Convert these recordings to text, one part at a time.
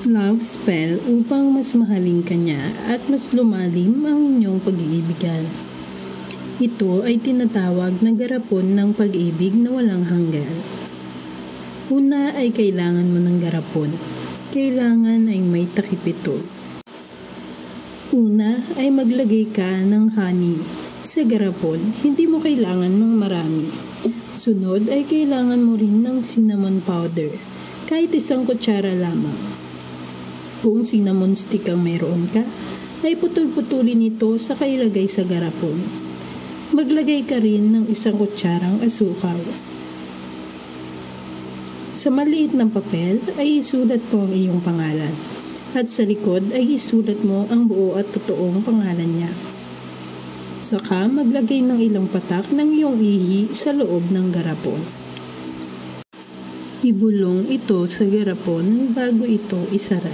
love spell upang mas mahalin ka niya at mas lumalim ang inyong pag-iibigan. Ito ay tinatawag na garapon ng pag-ibig na walang hanggan. Una ay kailangan mo ng garapon. Kailangan ay may takip ito. Una ay maglagay ka ng honey. Sa garapon, hindi mo kailangan ng marami. Sunod ay kailangan mo rin ng cinnamon powder. Kahit 1 kutsara lamang. Kung cinnamon stick ang mayroon ka, ay putol-putulin ito sa kailagay sa garapon. Maglagay ka rin ng 1 kutsarang asukal. Sa maliit na papel ay isulat mo ang iyong pangalan at sa likod ay isulat mo ang buo at totoong pangalan niya. Saka maglagay ng ilang patak ng iyong ihi sa loob ng garapon. Ibulong ito sa garapon bago ito isara.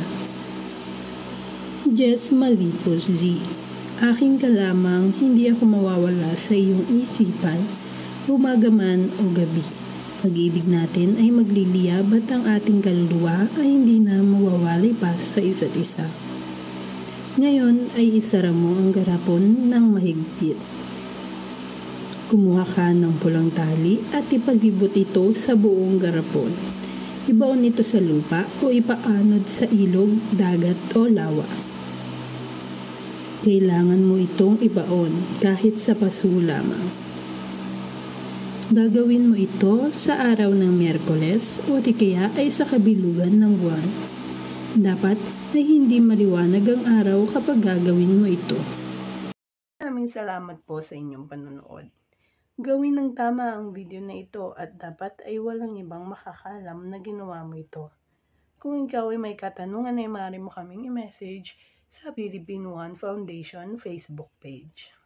Jess Malipos Z. Akin ka lamang, hindi ako mawawala sa iyong isipan, umaga man o gabi. Pag-ibig natin ay magliliyab at ang ating kaluluwa ay hindi na mawawalay pa sa isa't isa. Ngayon ay isara mo ang garapon ng mahigpit. Kumuha ka ng pulang tali at ipalibot ito sa buong garapon. Ibaon ito sa lupa o ipaanod sa ilog, dagat o lawa. Kailangan mo itong ibaon kahit sa paso lamang. Gagawin mo ito sa araw ng Miyerkules o di kaya ay sa kabilugan ng buwan. Dapat ay hindi maliwanag ang araw kapag gagawin mo ito. Maraming salamat po sa inyong panonood. Gawin ng tama ang video na ito at dapat ay walang ibang makakalam na ginawa mo ito. Kung ikaw ay may katanungan ay maaari mo kaming i-message sa Philippine One Foundation Facebook page.